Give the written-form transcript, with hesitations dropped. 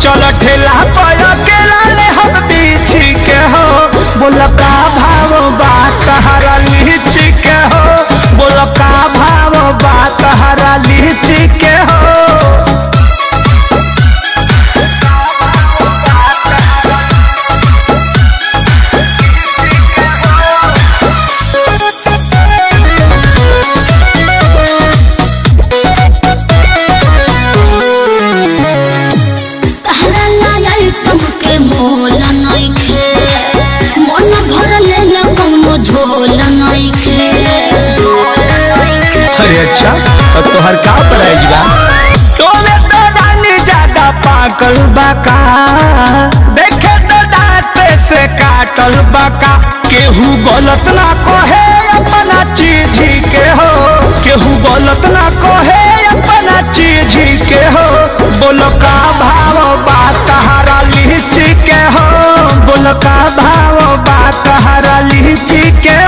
चल ठेला पर अकेला ले हम बीछी के हो बोल का भाव बात हरा लीची के हो बोल का भाव बात हरा लीची के हो अरे अच्छा तो तोहर का प्राइज बा तोले तो रानी ज्यादा पाकल बाका देखे तो दांते से काटल बाका केहू गलत ना कहे अपना चीज के हो केहू गलत ना कहे अपना चीज के हो बोलो का भाव बात हरा लीची के हो बोलो का भाव बात हरा लीची के